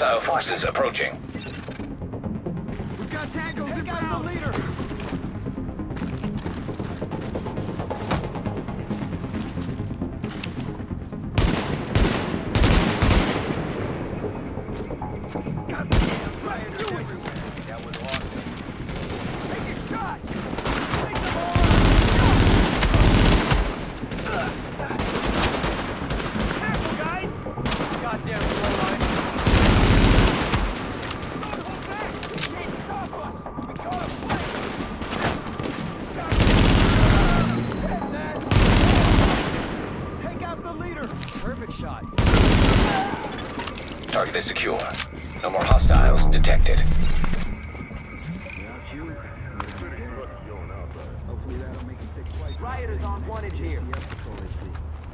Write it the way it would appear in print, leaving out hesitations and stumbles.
Hostile forces approaching. We've got tangos inbound. The leader. That was awesome. Take a shot! Take them all! Careful, guys! Goddamn blowline. Don't hold back! You can't stop us! We gotta fight! Take out the leader! Perfect shot. Target is secure. No more hostiles detected. Hopefully that'll make him think twice. Rioters on wanted here.